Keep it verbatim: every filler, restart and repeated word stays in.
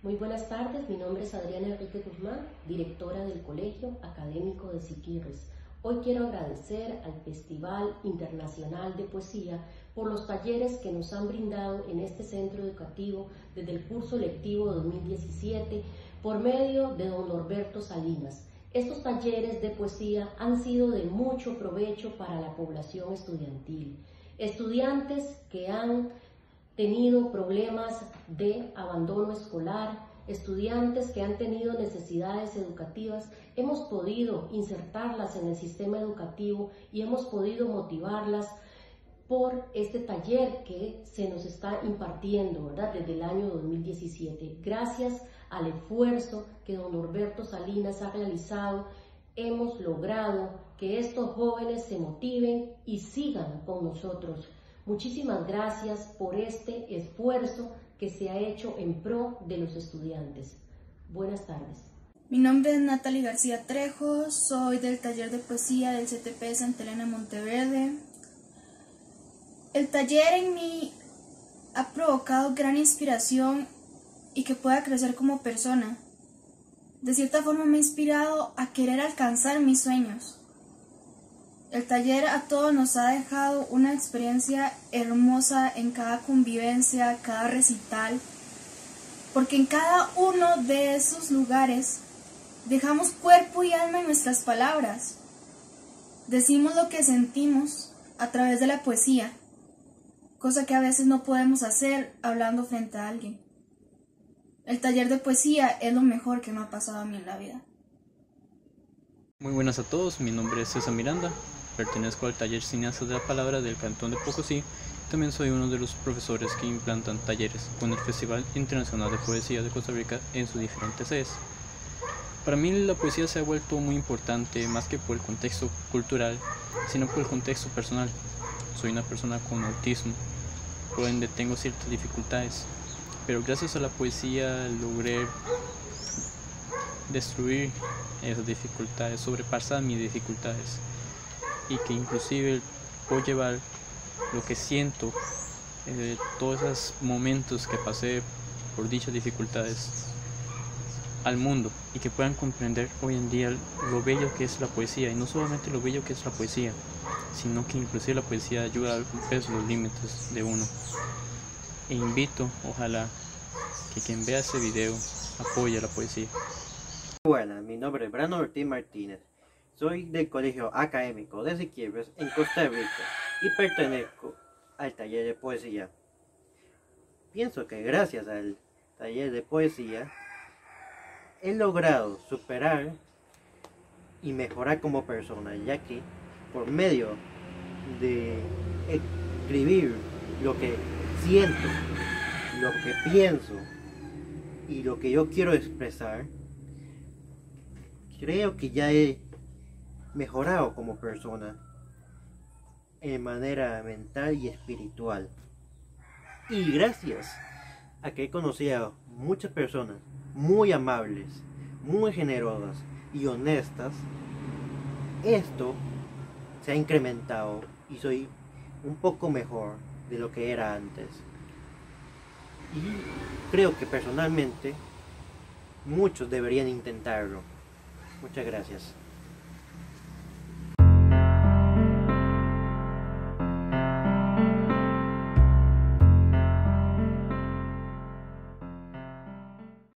Muy buenas tardes, mi nombre es Adriana Enrique Guzmán, directora del Colegio Académico de Siquirres. Hoy quiero agradecer al Festival Internacional de Poesía por los talleres que nos han brindado en este centro educativo desde el curso lectivo dos mil diecisiete por medio de don Norberto Salinas. Estos talleres de poesía han sido de mucho provecho para la población estudiantil. Estudiantes que han tenido problemas de abandono escolar, estudiantes que han tenido necesidades educativas, hemos podido insertarlas en el sistema educativo y hemos podido motivarlas por este taller que se nos está impartiendo, ¿verdad?, desde el año dos mil diecisiete. Gracias al esfuerzo que don Norberto Salinas ha realizado, hemos logrado que estos jóvenes se motiven y sigan con nosotros. Muchísimas gracias por este esfuerzo que se ha hecho en pro de los estudiantes. Buenas tardes. Mi nombre es Natalie García Trejo, soy del taller de poesía del C T P Santa Elena Monteverde. El taller en mí ha provocado gran inspiración y que pueda crecer como persona. De cierta forma me ha inspirado a querer alcanzar mis sueños. El taller a todos nos ha dejado una experiencia hermosa en cada convivencia, cada recital, porque en cada uno de esos lugares dejamos cuerpo y alma en nuestras palabras. Decimos lo que sentimos a través de la poesía, cosa que a veces no podemos hacer hablando frente a alguien. El taller de poesía es lo mejor que me ha pasado a mí en la vida. Muy buenas a todos, mi nombre es César Miranda, pertenezco al taller Cineastas de la Palabra del Cantón de Pocosí. También soy uno de los profesores que implantan talleres con el Festival Internacional de Poesía de Costa Rica en sus diferentes sedes. Para mí la poesía se ha vuelto muy importante, más que por el contexto cultural, sino por el contexto personal. Soy una persona con autismo, por ende tengo ciertas dificultades, pero gracias a la poesía logré destruir esas dificultades, sobrepasar mis dificultades, y que inclusive puedo llevar lo que siento, eh, todos esos momentos que pasé por dichas dificultades al mundo, y que puedan comprender hoy en día lo bello que es la poesía, y no solamente lo bello que es la poesía, sino que inclusive la poesía ayuda a romper los límites de uno. E invito, ojalá, que quien vea este video apoye la poesía. Buenas, mi nombre es Brano Ortiz Martínez. Soy del Colegio Académico de Siquirres en Costa Rica y pertenezco al taller de poesía. Pienso que gracias al taller de poesía he logrado superar y mejorar como persona, ya que por medio de escribir lo que siento, lo que pienso y lo que yo quiero expresar, creo que ya he mejorado como persona en manera mental y espiritual. Y gracias a que he conocido a muchas personas muy amables, muy generosas y honestas, esto se ha incrementado y soy un poco mejor de lo que era antes. Y creo que personalmente muchos deberían intentarlo. Muchas gracias.